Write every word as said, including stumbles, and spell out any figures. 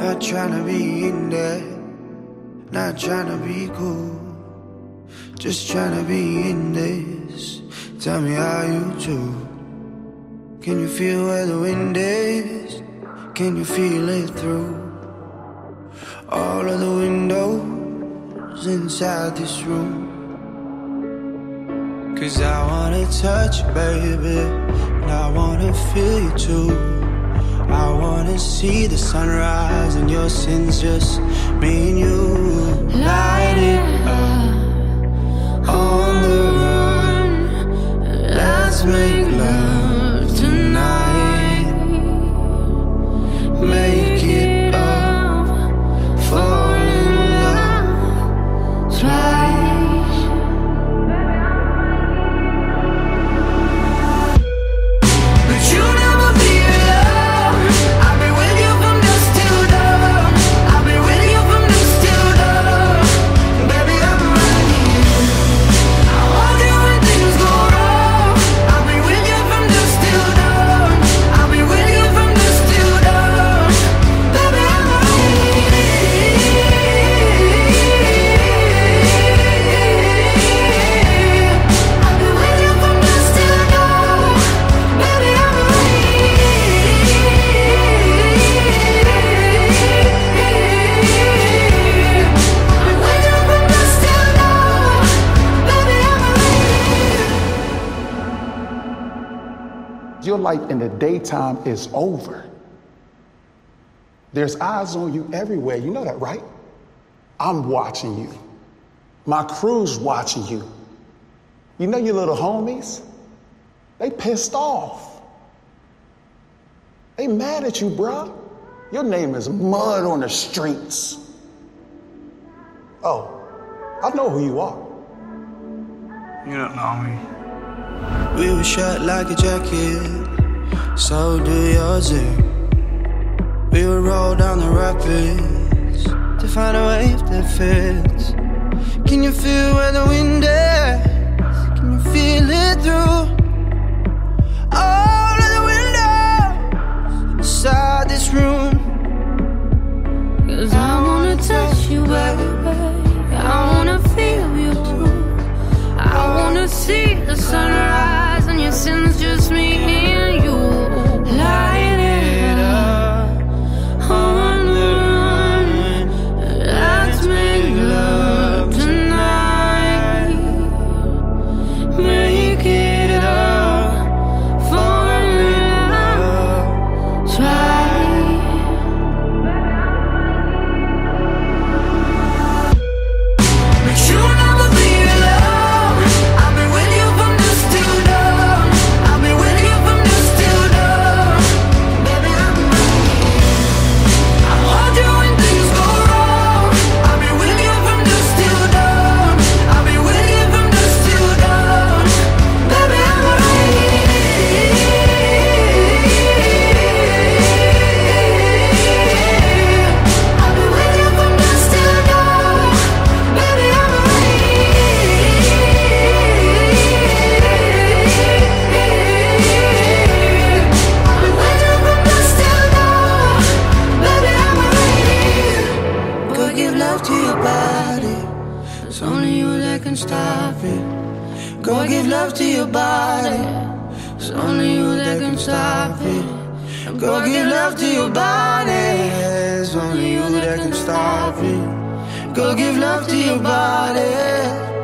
Not tryna be in there, not tryna be cool, just tryna be in this. Tell me how you do. Can you feel where the wind is? Can you feel it through all of the windows inside this room? Cause I wanna touch you, baby, and I wanna feel you too. I wanna see the sunrise and your sins, just me and you. Light it up on the run. Let's make love tonight. Make it up, fall in love twice. Your life in the daytime is over. There's eyes on you everywhere. You know that, right? I'm watching you. My crew's watching you. You know your little homies? They pissed off. They mad at you, bruh. Your name is mud on the streets. Oh, I know who you are. You don't know me. We were shut like a jacket, so do yours too. We would roll down the rapids to find a wave that fits. Can you feel where the wind is? Can you feel it through all of the windows inside this room? Cause I wanna touch you, baby, I wanna feel you too. I wanna see the sunrise and your sins, just me and you. Light it up on the run. Let's make love tonight. Make it up, fall in love, try. But you'll never be alone. I've been with you from dusk till dawn. I've been with you from dusk till dawn. Baby, I'm ready. I hold you when things go wrong. I've been with you from dusk till dawn. I've been with you from dusk till dawn. Baby, I'm ready. I've been with you from dusk till dawn. Baby, I'm Go give love to your body. It's only you that can stop it. Go give love to your body. It's only you that can stop it. Go give love to your body. It's only you that can stop it. Go give love to your body.